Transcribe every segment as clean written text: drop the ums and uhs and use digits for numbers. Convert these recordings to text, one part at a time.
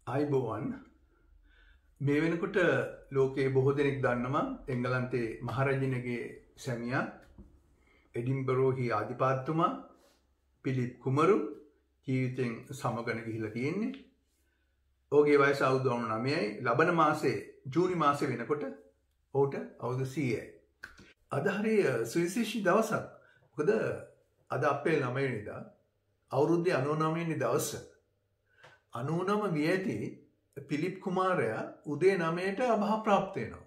අයිබෝවන් මේ වෙනකොට ලෝකයේ බොහෝ දෙනෙක් දන්නවා එංගලන්තේ මහරජිනගේ සැමියා එඩින්බරෝහි ආධිපතිතුමා පිලිප් කුමරු ජීවිතෙන් සමගන ගිහිලා තියෙන්නේ. ඔහුගේ වයස අවුරුදු 99යි. ලබන මාසේ ජූනි මාසේ වෙනකොට ඔහුට අවුරුදු 100යි. අද හරිය සුවිශේෂී දවසක්. මොකද අද අප්‍රේල් 9 වෙනිදා අවුරුද්දේ 99 වෙනි දවස. 99 විය ඇති පිලිප් කුමාරයා උදේ 9ට අභා ප්‍රාප්ත වෙනවා.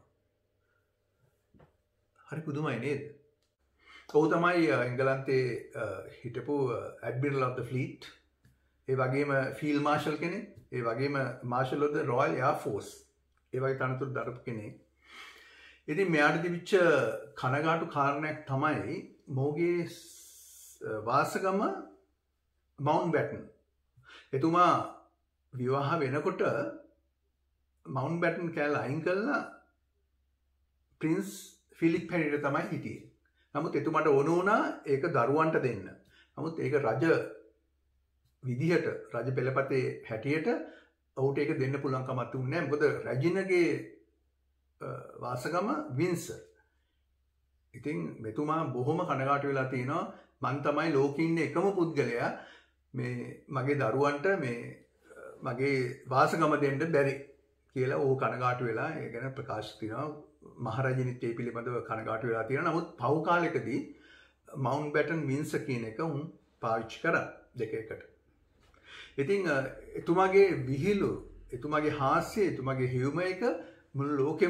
හරි පුදුමයි නේද? ඔහු තමයි එංගලන්තේ හිටපු ඇඩ්මිරල් of the fleet. ඒ වගේම ෆීල්ඩ් මාර්ෂල් කෙනෙක්. ඒ වගේම marshal of the Royal Air Force. ඒ වගේ තනතුරු දරපු කෙනෙක්. ඉතින් මෙයාට තිබිච්ච කනගාටු කාරණයක් තමයි මොහුගේ වාසගම මවුන්ට්බැටන්. එතුමා විවාහ වෙනකොට මවුන්ට්බැටන් කෑල්ල අයින් කළා ප්‍රින්ස් ෆිලිප් හැටියට තමයි හිටියේ. නමුත් එතුමාට ඕන වුණා ඒක දරුවන්ට දෙන්න. නමුත් ඒක රජ විදිහට රජ පෙළපතේ හැටියට ඔහුට ඒක දෙන්න පුළුවන් කමක් තිබුණේ නැහැ. මොකද රැජිනගේ වාසගම වින්සර්. ඉතින් මෙතුමා බොහොම කනගාටු වෙලා තිනවා මං තමයි ලෝකේ ඉන්න එකම පුද්ගලයා මේ මගේ දරුවන්ට මේ මගේ වාසගම දෙන්න බැරි කියලා ඔහු කනගාටු වෙලා ඒ ගැන ප්‍රකාශ කරනවා. මහරජිනිත් ඒ පිළිබඳව කනගාටු වෙලා තියෙනවා. නමුත් පහු කාලෙකදී මවුන්ට්බැටන් වින්සර් කියන එක උන් පාවිච්චි කරා දෙක එකට. ඉතින් එතුමාගේ විහිළු, එතුමාගේ හාස්‍ය, එතුමාගේ හියුමර් එක මුළු ලෝකෙම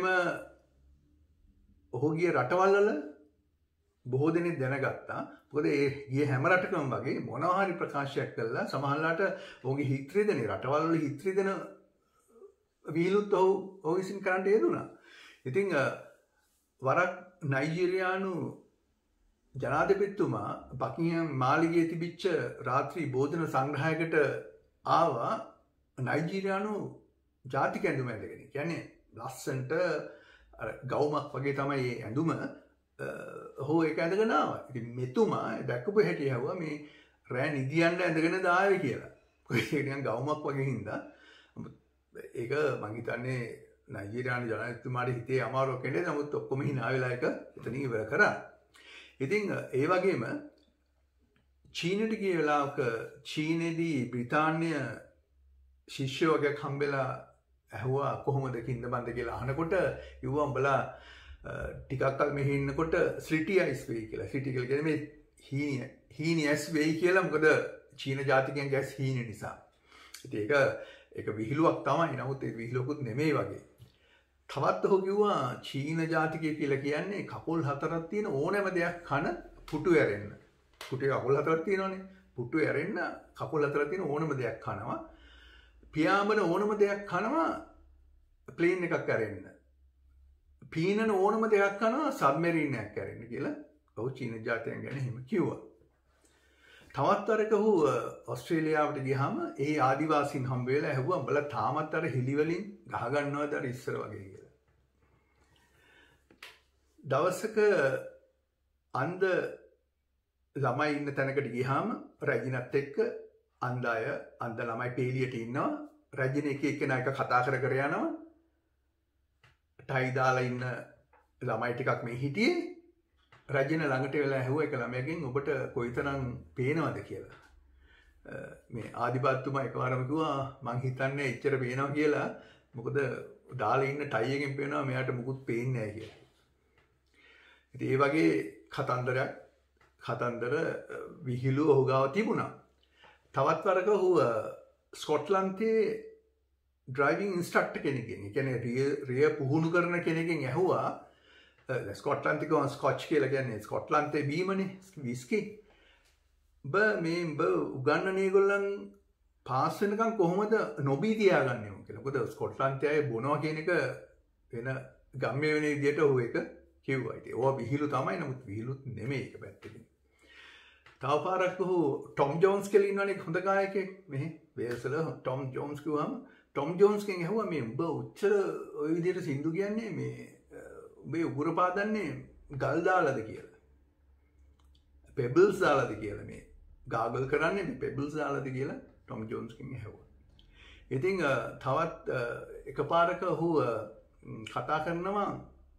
ඔහුගේ රටවල් වල බොහෝ දෙනෙක් දැනගත්තා. මොකද ඒ ගිය හැම රටකම වගේ මොනවා හරි ප්‍රකාශයක් කළා සමහරලාට ඔහුගේ හිත් රිදෙන රටවල් වල හිත් රිදෙන විහිළුත් ඔහු විසින් කරන්න යෙදුණා. ඉතින් වරක් නයිජීරියානු ජනාධිපතිතුමා බකින්හම් මාලිගයේ තිබිච්ච රාත්‍රී භෝජන සංග්‍රහයකට ආවා නයිජීරියානු ජාතික ඇඳුම ඇඳගෙන. කියන්නේ ලස්සනට ගවුමක් වගේ තමයි මේ ඇඳුම. ඔහු ඒක ඇඳගෙන ආවා. ඉතින් මෙතුමා දැක්කපු හැටි ඇහුවා මේ රෑ නිදියන්න ඇඳගෙන දාවේ කියලා. ඒක නිකන් ගවුමක් වගේ හින්දා. ඒක මං හිතන්නේ නයිජීරියානු ජනාධිපතිතුමාට හිතේ අමාරුවක් වෙන්නේ. නමුත් ඔක්කොම hina වෙලා එක එතනින් ඉවර කරා. ඉතින් ඒ වගේම චීනට ගිය වෙලාවක චීනේදී බ්‍රිතාන්‍ය ශිෂ්‍යයෝ වගේක් හම්බෙලා ඇහුවා කොහොමද කින්දබන්ද කියලා අහනකොට ඉව්වා උඹලා ටිකක් කල් මෙහි ඉන්නකොට ස්ලිටි අයිස් වෙයි කියලා. ස්ලිටි කියලා කියන්නේ මේ හීනි ඇස් වෙයි කියලා. මොකද චීන ජාතිකයන්ගේ ඇස් හීන නිසා. ඉතින් ඒක විහිළුවක් තමයි. නමුත් ඒ විහිළුවකුත් නෙමෙයි වගේ. තවත් ඔහු කිව්වා චීන ජාතිකය කියලා කියන්නේ කකුල් හතරක් තියෙන ඕනෑම දෙයක් කන පුටු ඇරෙන්න. පුටේ කකුල් හතරක් තියෙනවනේ. පුටු ඇරෙන්න කකුල් හතරක් තියෙන ඕනම දෙයක් කනවා. පියාඹන ඕනම දෙයක් කනවා ප්ලේන් එකක් ඇරෙන්න. පීනන ඕනම දෙයක් කනවා සබ්මරීන් එකක් ඇරෙන්න කියලා ඔහු චීන ජාතිකයන් ගැන එහෙම කිව්වා. තවත් වරක ඔහු ඔස්ට්‍රේලියාවට ගියාම ඒ ආදිවාසීන් හම්බ වෙලා ඇහුවා උඹලා තාමත් අර හිලි වලින් ගහ ගන්නවද අර ඉස්සර වගේ කියලා. දවසක අන්ධ ළමයි ඉන්න තැනකට ගියාම රැජිනත් එක්ක අන්ධ ළමයි පේලියට ඉන්නවා. රැජින එක එක්කෙනා එක කතා කර කර යනවා. ටයි දාලා ඉන්න ළමයි ටිකක් මේ හිටියේ. රජින ළඟට වෙලා ඇහුවා එක ළමයාගෙන් ඔබට කොයිතරම් පේනවද කියලා. මේ ආදිපත්තුමා එකවරම කිව්වා මං හිතන්නේ එච්චර පේනවා කියලා. මොකද දාලා ඉන්න ටයි එකෙන් පේනවා මෙයාට මුකුත් පේන්නේ නැහැ කියලා. ඉතින් ඒ වගේ කතන්දර විහිළු ඔහු ගාව තිබුණා. තවත් වරක ඔහු ස්කොට්ලන්තයේ ඩ්‍රයිවිං ඉන්ස්ට්‍රක්ටර් කෙනෙක්ගෙන්, ඒ කියන්නේ රිය පුහුණු කරන කෙනෙක්ගෙන් ඇහුවා ස්කොට්ලන්තේ ගොන් ස්කොච් කියලා කියන්නේ ස්කොට්ලන්තේ බීමනේ විස්කි. උඹ උගන්නන ඒගොල්ලන් පාස් වෙනකන් කොහොමද නොබී තියාගන්නේ කියලා. මොකද ස්කොට්ලන්තේ අය බොනවා කියන එක වෙන ගම්ම්‍ය වෙන විදියට ඔහු ඒක කිව්වා. ඉතින් ඕවා විහිළු තමයි. නමුත් විහිළුත් නෙමෙයි ඒක පැත්තකින්. තව පාරක් ඔහු ටොම් ජෝන්ස් කියලා ඉන්නවනේ හොඳ ගායකයෙක්. මෙහි වේල්ස් වල ටොම් ජෝන්ස් කිව්වම ටොම් ජෝන්ස්ගෙන් ඇහුවා මේ උඹ උච්චර ওই විදියට සින්දු කියන්නේ මේ උඹේ උගුර පාදන්නේ ගල් දාලාද කියලා. පෙබල්ස් දාලාද කියලා මේ ගාගල් කරන්නේ පෙබල්ස් දාලාද කියලා ටොම් ජෝන්ස්ගෙන් ඇහුවා. ඉතිං තවත් එකපාරක ඔහු කතා කරනවා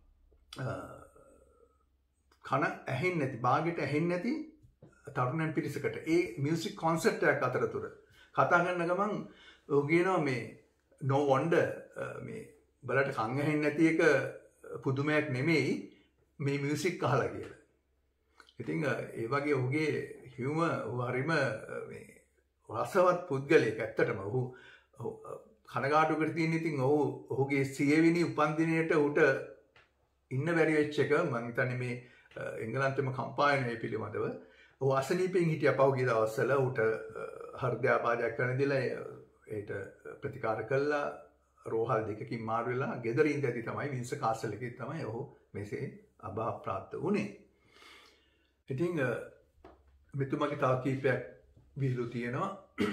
කන ඇහෙන් නැති බාගෙට ඇහෙන් නැති තරුණයන් පිරිසකට ඒ මියසික් කොන්සර්ට්යක් අතරතුර කතා කරන ගමන් ඔහු කියනවා මේ no wonder මේ බලට කන් ඇහෙන් නැති එක පුදුමයක් නෙමෙයි මේ මියසික් අහලා කියලා. ඉතින් ඒ වගේ ඔහුගේ හියුමර් හරිම මේ රසවත් පුද්ගලයෙක් ඇත්තටම. ඔහු කනගාටු කර තියෙන ඉතින් ඔහුගේ 100 වෙනි උපන්දිනයට උට ඉන්න බැරි වෙච්ච එක මම හිතන්නේ මේ එංගලන්තෙම කම්පායනය පිළිබඳව ඔහු අසනීපෙන් හිටියා පහුගිය දවස්වල උට හෘදයාබාධයක් කරන දිලා ඒට ප්‍රතිකාර කළා රෝහල් දෙකකින් මාරු වෙලා ගෙදර ඉඳදී තමයි වින්ස කාසල් එකේ තමයි ඔහු මෙසේ අභාව ප්‍රාප්ත වුණේ. ඉතින් මෙතුමාගේ තව කීපයක් විහිළු තියෙනවා.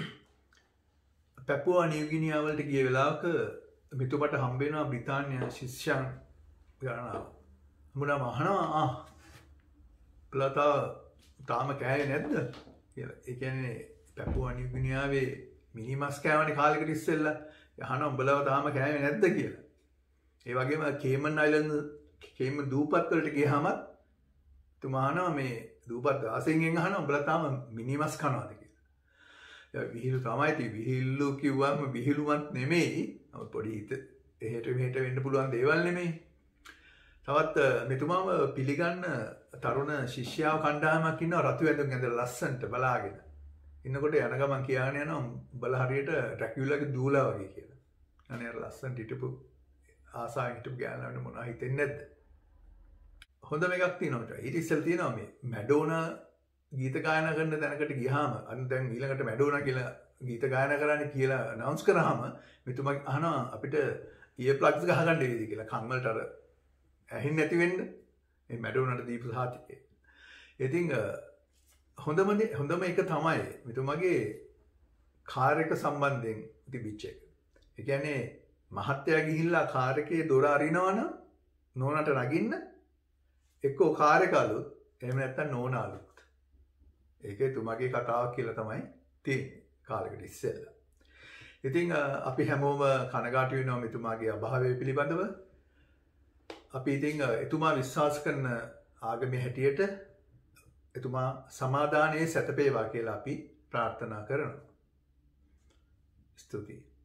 පැපුවා නිව්ගිනියා වලට ගිය වෙලාවක මෙතුමට හම්බ වෙනවා බ්‍රිතාන්‍ය ශිෂ්‍යයන් ගණනාවක්. මුණම අහනවා ප්ලතා තාම කෑවේ නැද්ද කියලා. ඒ කියන්නේ පැපුවා නිව්ගිනියාවේ මිනිමස් කෑවනේ කාලෙකට ඉස්සෙල්ලා. අහනවා උඹලව තාම කෑවේ නැද්ද කියලා. ඒ වගේම කේමන් අයිලන්ඩ් කේමන් දූපත් වලට ගියාම තුමා අහනවා මේ දූපත් ආසෙන්ගෙන් අහනවා උඹලා තාම මිනිමස් කනවාද කියලා. විහිළු තමයි තියෙන්නේ. විහිළු කිව්වම විහිළුවක් නෙමෙයි. පොඩි හිත එහෙට මෙහෙට වෙන්න පුළුවන් දේවල් නෙමෙයි. තවත් මෙතුමාම පිළිගන්න තරුණ ශිෂ්‍යාව කණ්ඩායමක් ඉන්නවා රතු ඇඳුම් ඇඳලා ලස්සනට බලාගෙන. ඉන්නකොට යන ගමන් කියන්න යනවා උඹලා හරියට ඩ්‍රැකියුලාගේ දූලා වගේ කියලා. අනේ අර ලස්සනට හිටපු ආසාවෙන් හිටපු ගෑනට මොනවා හිතෙන්නේ නැද්ද? හොඳම එකක් තියෙනවා. ඊට ඉස්සෙල් තියෙනවා මේ මැඩෝනා ගීත ගායනා කරන තැනකට ගියාම අන්න දැන් ඊළඟට මැඩෝනා කියලා ගීත ගායනා කරන්න කියලා අනවුන්ස් කරාම මෙතුමා අහනවා අපිට ඉයර් ප්ලග්ස් ගහගන්න වේවිද කියලා කන් වලට අර ඇහෙන්නේ නැති වෙන්න මේ මැඩෝනාට දීපු සාතිකේ. ඉතින් හොඳම එක තමයි මෙතුමාගේ කාර් එක සම්බන්ධයෙන් තිබිච්ච එක. ඒ කියන්නේ මහත්තයා ගිහිල්ලා කාර් එකේ දොර අරිනවනම් නෝනාට නගින්න එක්කෝ කාර් එක අලුත් එහෙම නැත්නම් නෝනා අලුත්. ඒකේ තුමාගේ කතාවක් කියලා තමයි තියෙන්නේ කාලෙකට ඉස්සෙල්ලා. ඉතින් අපි හැමෝම කනගාටු වෙනවා මෙතුමාගේ අභාවය පිළිබඳව. අපි ඉතින් එතුමා විශ්වාස කරන ආගමේ හැටියට එතුමා සමාදානයේ සැතපේවා කියලා අපි ප්‍රාර්ථනා කරනවා. ස්තුතියි.